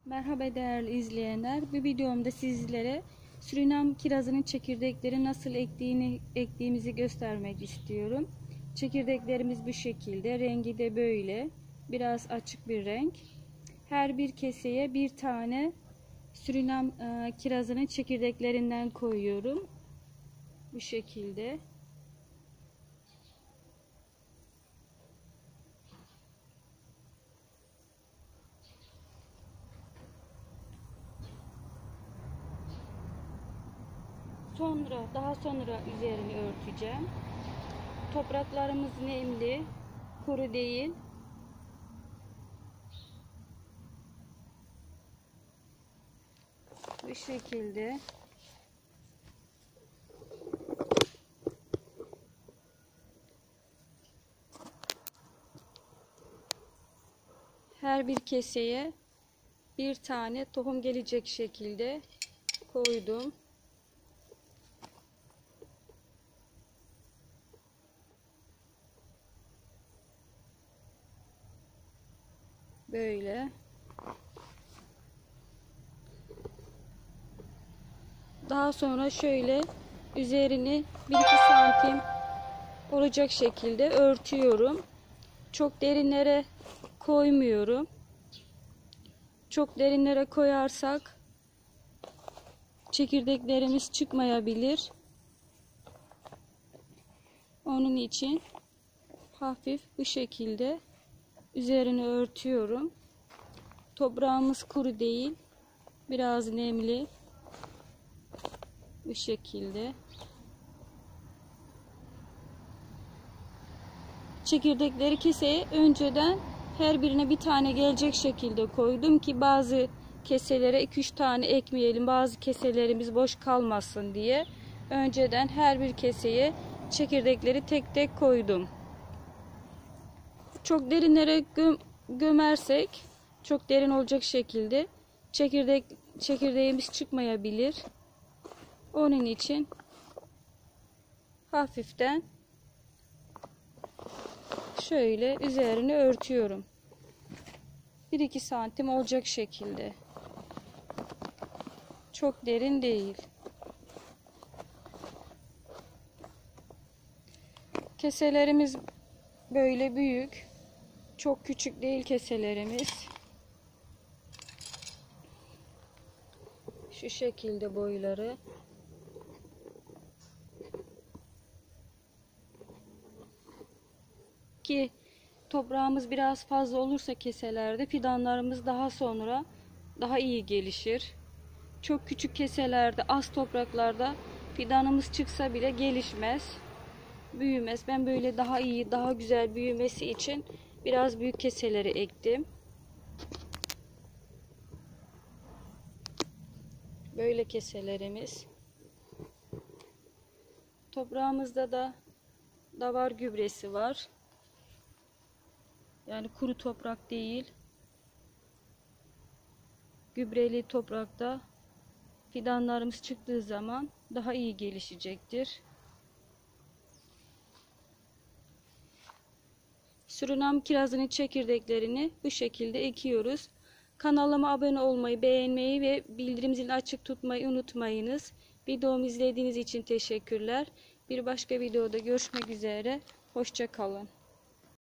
Merhaba değerli izleyenler. Bu videomda sizlere Surinam kirazının çekirdekleri nasıl ektiğimizi göstermek istiyorum. Çekirdeklerimiz bu şekilde. Rengi de böyle. Biraz açık bir renk. Her bir keseye bir tane Surinam kirazının çekirdeklerinden koyuyorum. Bu şekilde. Daha sonra üzerini örteceğim. Topraklarımız nemli, kuru değil. Bu şekilde. Her bir keseye bir tane tohum gelecek şekilde koydum. Böyle. Daha sonra şöyle üzerini 1-2 santim olacak şekilde örtüyorum. Çok derinlere koymuyorum. Çok derinlere koyarsak çekirdeklerimiz çıkmayabilir. Onun için hafif bu şekilde üzerini örtüyorum. Toprağımız kuru değil, biraz nemli. Bu şekilde. Çekirdekleri keseye önceden her birine bir tane gelecek şekilde koydum ki bazı keselere 2-3 tane ekmeyelim, bazı keselerimiz boş kalmasın diye önceden her bir keseye çekirdekleri tek tek koydum. Çok derinlere gömersek çok derin olacak şekilde çekirdeğimiz çıkmayabilir. Onun için hafiften şöyle üzerini örtüyorum. 1-2 santim olacak şekilde. Çok derin değil. Keselerimiz böyle büyük. Çok küçük değil keselerimiz. Şu şekilde boyları. Ki toprağımız biraz fazla olursa keselerde fidanlarımız daha sonra daha iyi gelişir. Çok küçük keselerde, az topraklarda fidanımız çıksa bile gelişmez, büyümez. Ben böyle daha iyi, daha güzel büyümesi için biraz büyük keseleri ektim. Böyle keselerimiz. Toprağımızda da davar gübresi var. Yani kuru toprak değil. Gübreli toprakta fidanlarımız çıktığı zaman daha iyi gelişecektir. Surinam kirazının çekirdeklerini bu şekilde ekiyoruz. Kanalıma abone olmayı, beğenmeyi ve bildirim zilini açık tutmayı unutmayınız. Videomu izlediğiniz için teşekkürler. Bir başka videoda görüşmek üzere. Hoşça kalın.